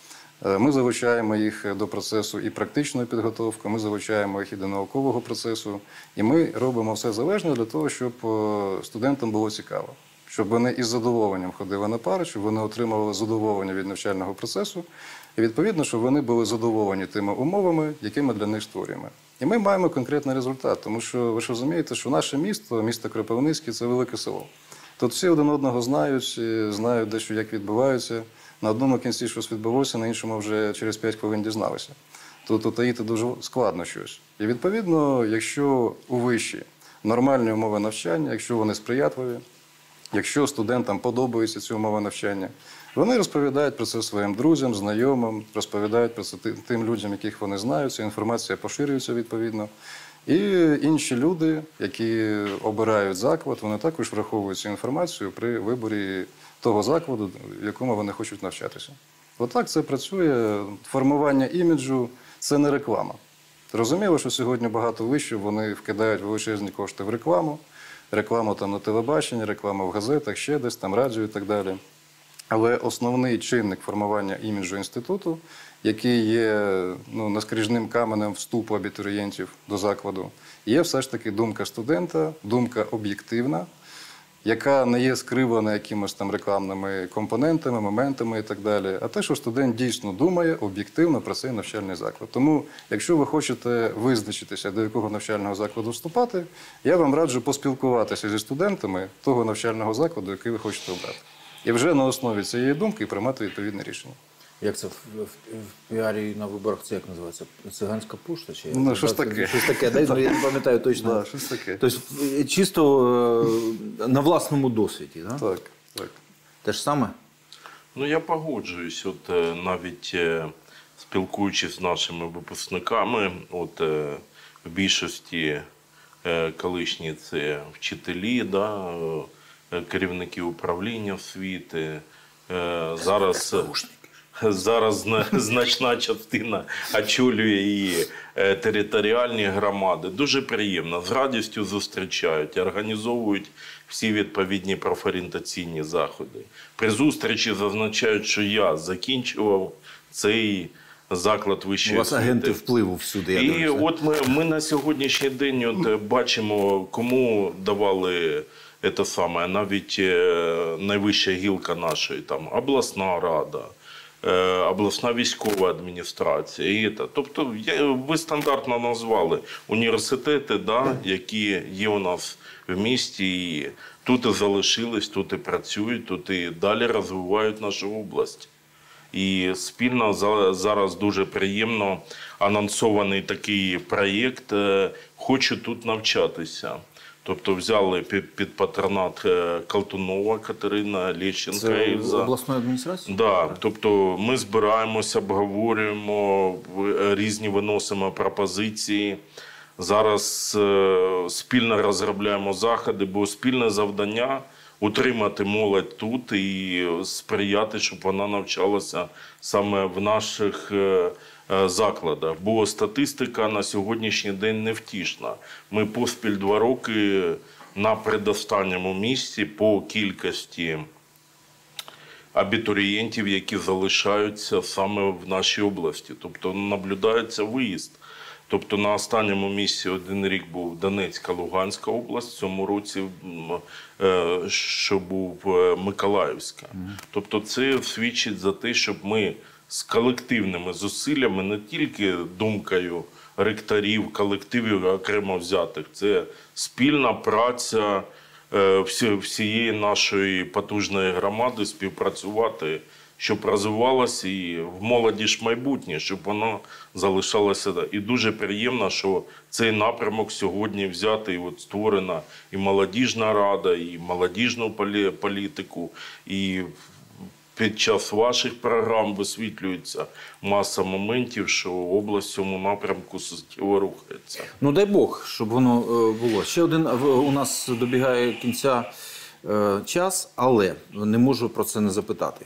Ми залучаємо їх до процесу і практичної підготовки, ми залучаємо їх і до наукового процесу. І ми робимо все залежне для того, щоб студентам було цікаво. Щоб вони із задоволенням ходили на пари, щоб вони отримували задоволення від навчального процесу. І відповідно, щоб вони були задоволені тими умовами, які ми для них створюємо. І ми маємо конкретний результат, тому що ви ж розумієте, що наше місто, місто Кропивницький – це велике село. Тут всі один одного знають, знають де що, як відбувається. На одному кінці щось відбулося, на іншому вже через п'ять хвилин дізналися. Тут утаїти дуже складно щось. І відповідно, якщо у виші нормальні умови навчання, якщо вони сприятливі, якщо студентам подобаються ці умови навчання, вони розповідають про це своїм друзям, знайомим, розповідають про це тим людям, яких вони знають, ця інформація поширюється відповідно. І інші люди, які обирають заклад, вони також враховують цю інформацію при виборі того закладу, в якому вони хочуть навчатися. Отак це працює. Формування іміджу – це не реклама. Зрозуміло, що сьогодні багато вишів, вони вкидають величезні кошти в рекламу, рекламу там на телебаченні, рекламу в газетах, ще десь, там радіо і так далі. Але основний чинник формування іміджу інституту, який є ну, наскріжним каменем вступу абітурієнтів до закладу, є все ж таки думка студента, думка об'єктивна, яка не є скривана якимось там рекламними компонентами, моментами і так далі, а те, що студент дійсно думає об'єктивно про цей навчальний заклад. Тому, якщо ви хочете визначитися, до якого навчального закладу вступати, я вам раджу поспілкуватися зі студентами того навчального закладу, який ви хочете обрати. І вже на основі цієї думки приймати відповідне рішення. Як це в, в, в піарі на виборах, це як називається? Циганська пошта? Чи ну, щось таке. Щось таке, да? Ну, я не пам'ятаю точно. Да, щось таке. Тобто, чисто на власному досвіді, да? Так, так. Те ж саме? Ну, я погоджуюсь. От навіть спілкуючись з нашими випускниками, от в більшості колишні це вчителі, да, керівники управління освіти, зараз... Зараз значна частина очолює і територіальні громади. Дуже приємно. З радістю зустрічають, організовують всі відповідні профорієнтаційні заходи. При зустрічі зазначають, що я закінчував цей заклад вищої освіти. У вас агенти впливу всюди. Я і думаю, от ми, ми на сьогоднішній день от бачимо, кому давали це саме, навіть найвища гілка нашої, там, обласна рада, обласна військова адміністрація. І це. Тобто ви стандартно назвали університети, да, які є у нас в місті, і тут і залишились, тут і працюють, тут і далі розвивають нашу область. І спільно зараз дуже приємно анонсований такий проєкт «Хочу тут навчатися». Тобто взяли під, під патронат Колтунова Катерина, Лещенка Ільза. Це обласної адміністрації? Да, тобто ми збираємося, обговорюємо, різні виносимо пропозиції. Зараз е, спільно розробляємо заходи, бо спільне завдання – утримати молодь тут і сприяти, щоб вона навчалася саме в наших е, закладах. Бо статистика на сьогоднішній день невтішна. Ми поспіль два роки на предостанньому місці по кількості абітурієнтів, які залишаються саме в нашій області. Тобто наблюдається виїзд. Тобто на останньому місці один рік був Донецька, Луганська область, в цьому році, що був Миколаївська. Тобто це свідчить за те, щоб ми з колективними зусиллями, не тільки думкою ректорів, колективів окремо взятих, це спільна праця всієї нашої потужної громади, співпрацювати, щоб розвивалося і в молоді ж майбутнє, щоб воно залишалося. І дуже приємно, що цей напрямок сьогодні взятий, от створена і молодіжна рада, і молодіжну політику, і під час ваших програм висвітлюється маса моментів, що область в цьому напрямку суттєво рухається. Ну дай Бог, щоб воно було. Ще один у нас добігає кінця час, але не можу про це не запитати.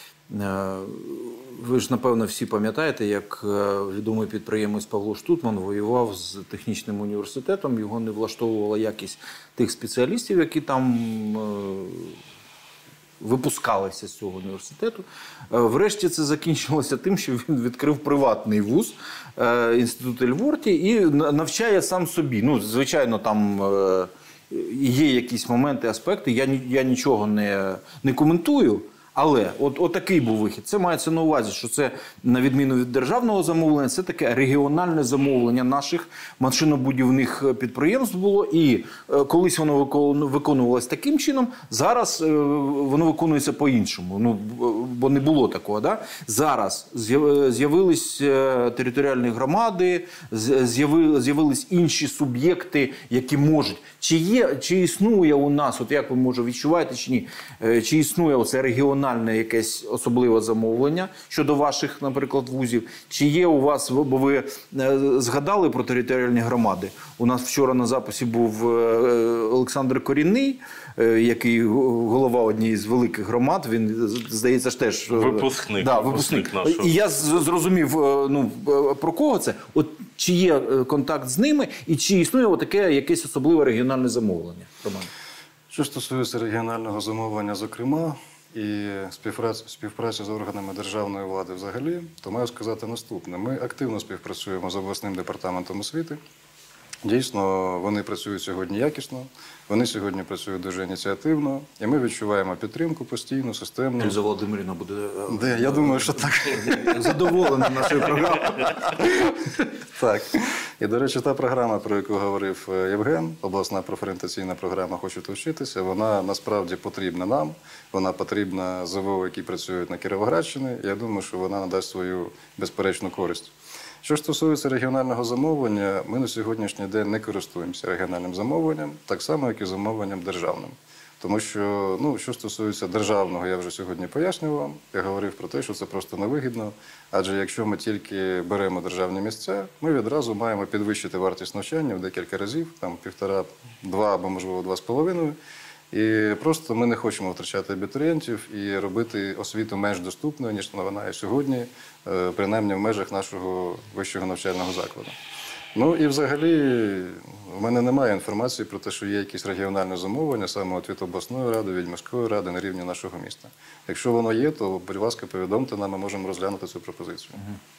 Ви ж, напевно, всі пам'ятаєте, як відомий підприємець Павло Штутман воював з технічним університетом, його не влаштовувала якість тих спеціалістів, які там випускалися з цього університету. Е, Врешті це закінчилося тим, що він відкрив приватний вуз, е, інститут Ельворті, і на- навчає сам собі. Ну, звичайно, там е, є якісь моменти, аспекти, я, ні- я нічого не, не коментую. Але от, от такий був вихід. Це мається на увазі, що це, на відміну від державного замовлення, це таке регіональне замовлення наших машинобудівних підприємств було. І е, колись воно викон- виконувалось таким чином, зараз е, воно виконується по-іншому. Ну, бо не було такого. Да? Зараз з'яв- з'явились е, територіальні громади, з- з'яви- з'явились інші суб'єкти, які можуть. Чи є, чи існує у нас, от як ви, може, відчуваєте чи ні, е, чи існує оце регіональне якесь особливе замовлення щодо ваших, наприклад, вузів? Чи є у вас, бо ви е, згадали про територіальні громади? У нас вчора на записі був е, Олександр Корінний, е, який голова однієї з великих громад, він, здається, ж теж... е, Випускник, Да, випускник випускник. нашого. І я з- зрозумів, е, ну, е, про кого це. От чи є е, контакт з ними, і чи існує таке якесь особливе регіональне замовлення, Роман? Що стосується регіонального замовлення, зокрема, і співпраці, співпраці з органами державної влади взагалі, то маю сказати наступне. Ми активно співпрацюємо з обласним департаментом освіти. Дійсно, вони працюють сьогодні якісно, вони сьогодні працюють дуже ініціативно, і ми відчуваємо підтримку постійну, системну. Ельза Володимирівна буде е, Де? Я думаю, що так. задоволена нашою програмою. Так. І, до речі, та програма, про яку говорив Євген, обласна профорієнтаційна програма «Хочете вчитися», вона насправді потрібна нам, вона потрібна ЗВО, які працюють на Кіровоградщині. Я думаю, що вона надасть свою безперечну користь. Що ж стосується регіонального замовлення, ми на сьогоднішній день не користуємося регіональним замовленням, так само, як і замовленням державним. Тому що, ну, що стосується державного, я вже сьогодні пояснював вам, я говорив про те, що це просто невигідно, адже якщо ми тільки беремо державні місця, ми відразу маємо підвищити вартість навчання в декілька разів, там півтора, два або, можливо, два з половиною. І просто ми не хочемо втрачати абітурієнтів і робити освіту менш доступною, ніж вона є сьогодні, принаймні в межах нашого вищого навчального закладу. Ну і взагалі в мене немає інформації про те, що є якісь регіональне замовлення саме от від обласної ради, від міської ради на рівні нашого міста. Якщо воно є, то, будь ласка, повідомте нам, ми можемо розглянути цю пропозицію.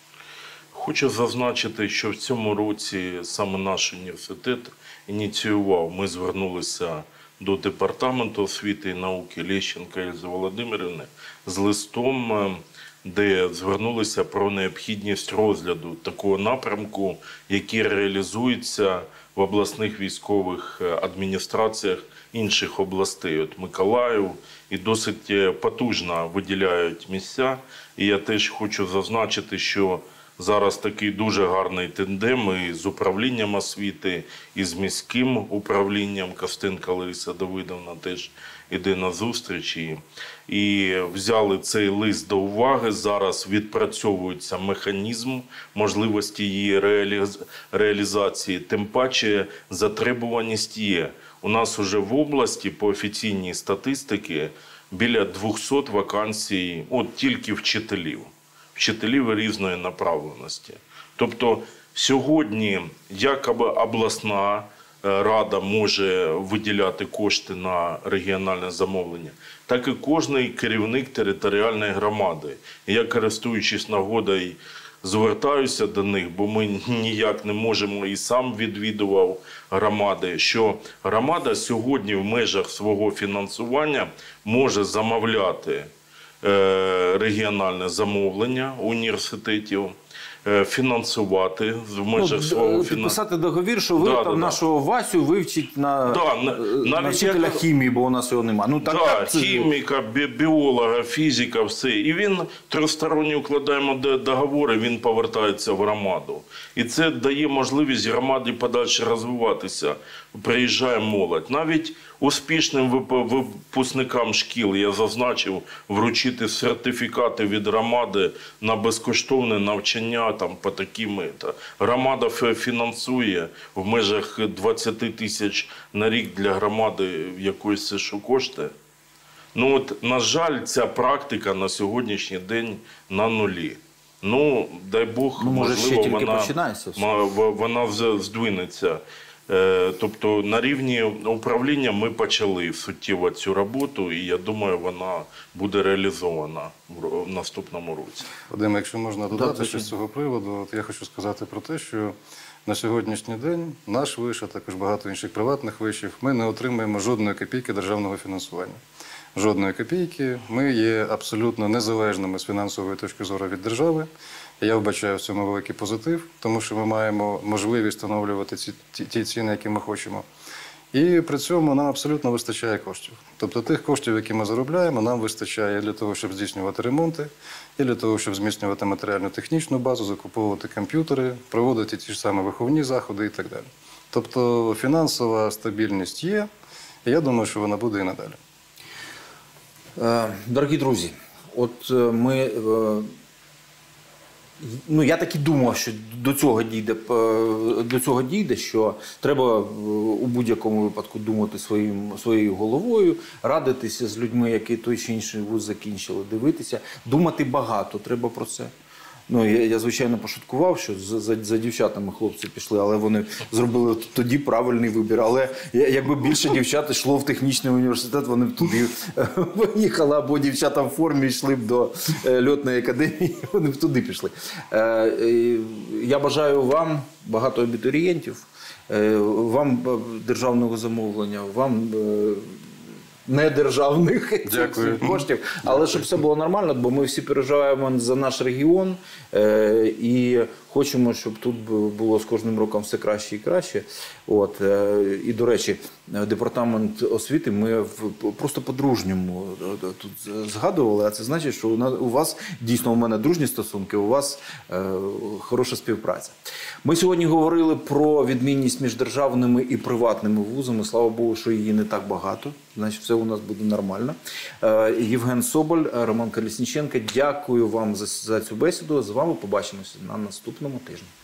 Хочу зазначити, що в цьому році саме наш університет ініціював, ми звернулися до Департаменту освіти і науки Лещенка Ельзи Володимирівни з листом, де звернулися про необхідність розгляду такого напрямку, який реалізується в обласних військових адміністраціях інших областей. От Миколаїв і досить потужно виділяють місця. І я теж хочу зазначити, що зараз такий дуже гарний тандем і з управлінням освіти, і з міським управлінням. Костенко Лариса Давидовна теж іде на зустрічі. І взяли цей лист до уваги. Зараз відпрацьовується механізм можливості її реаліз... реалізації. Тим паче затребуваність є. У нас уже в області по офіційній статистиці біля двохсот вакансій, от тільки вчителів. Вчителів різної направленості. Тобто сьогодні якоби обласна рада може виділяти кошти на регіональне замовлення, так і кожний керівник територіальної громади. І я, користуючись нагодою, звертаюся до них, бо ми ніяк не можемо, і сам відвідував громади, що громада сьогодні в межах свого фінансування може замовляти регіональне замовлення університетів, фінансувати в межах ну, свого фінансування. Підписати договір, що ви Да, там да, нашого Васю вивчить на, Да, на- на навіть вчителя як- хімії, бо у нас його немає. Ну, так, Да, так, це ж- хіміка, бі- біолога, фізика, все. І він тристоронні укладаємо до- договори, він повертається в громаду. І це дає можливість громаді подальше розвиватися. Приїжджає молодь. Навіть успішним вип- випускникам шкіл, я зазначив, вручити сертифікати від громади на безкоштовне навчання там, по таким. Та. Громада фе- фінансує в межах двадцять тисяч на рік для громади якоїсь це що кошти. Ну от, на жаль, ця практика на сьогоднішній день на нулі. Ну, дай Бог, Ну, може, ще можливо, тільки вона, починається все. ма- в- вона з- здвинеться. Е, Тобто на рівні управління ми почали суттєво цю роботу, і я думаю, вона буде реалізована в наступному році. Вадим, якщо можна додати Так, щось з цього приводу, от я хочу сказати про те, що на сьогоднішній день наш виш, а також багато інших приватних вишів, ми не отримуємо жодної копійки державного фінансування. Жодної копійки. Ми є абсолютно незалежними з фінансової точки зору від держави. Я вбачаю в цьому великий позитив, тому що ми маємо можливість встановлювати ці, ті, ті ціни, які ми хочемо. І при цьому нам абсолютно вистачає коштів. Тобто тих коштів, які ми заробляємо, нам вистачає для того, щоб здійснювати ремонти, і для того, щоб зміцнювати матеріально-технічну базу, закуповувати комп'ютери, проводити ті ж самі виховні заходи і так далі. Тобто фінансова стабільність є, і я думаю, що вона буде і надалі. Дорогі друзі, от ми, ну я так і думав, що до цього дійде, до цього дійде, що треба у будь-якому випадку думати своїм, своєю головою, радитися з людьми, які той чи інший вуз закінчили, дивитися, думати багато, треба про це. Ну, я, я, звичайно, пошуткував, що за, за, за дівчатами хлопці пішли, але вони зробили тоді правильний вибір. Але якби більше дівчат йшло в технічний університет, вони б туди поїхали, або дівчата в формі йшли б до льотної академії, вони б туди пішли. Я бажаю вам багато абітурієнтів, вам державного замовлення, вам недержавних Дякую. коштів, але щоб все було нормально, бо ми всі переживаємо за наш регіон е, і хочемо, щоб тут було з кожним роком все краще і краще. От, е, і, до речі, департамент освіти ми в, просто по-дружньому тут згадували, а це значить, що у вас дійсно у мене дружні стосунки, у вас е, хороша співпраця. Ми сьогодні говорили про відмінність між державними і приватними вузами. Слава Богу, що її не так багато. Значить, все у нас буде нормально. Євген Соболь, Роман Колесніченко, дякую вам за, за цю бесіду. З вами побачимося на наступному тижні.